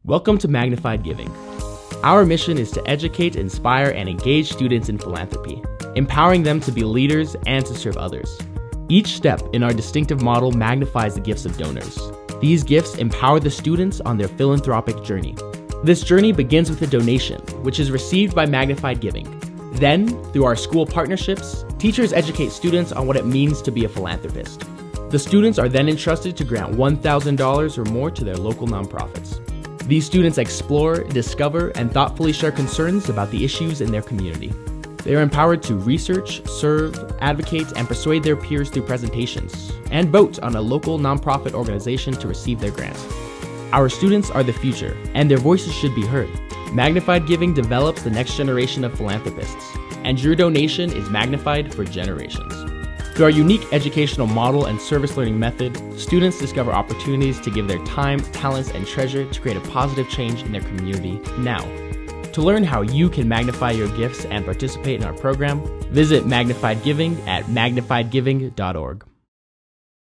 Welcome to Magnified Giving. Our mission is to educate, inspire, and engage students in philanthropy, empowering them to be leaders and to serve others. Each step in our distinctive model magnifies the gifts of donors. These gifts empower the students on their philanthropic journey. This journey begins with a donation, which is received by Magnified Giving. Then, through our school partnerships, teachers educate students on what it means to be a philanthropist. The students are then entrusted to grant $1,000 or more to their local nonprofits. These students explore, discover, and thoughtfully share concerns about the issues in their community. They are empowered to research, serve, advocate, and persuade their peers through presentations, and vote on a local nonprofit organization to receive their grant. Our students are the future, and their voices should be heard. Magnified Giving develops the next generation of philanthropists, and your donation is magnified for generations. Through our unique educational model and service learning method, students discover opportunities to give their time, talents, and treasure to create a positive change in their community now. To learn how you can magnify your gifts and participate in our program, visit Magnified Giving at magnifiedgiving.org.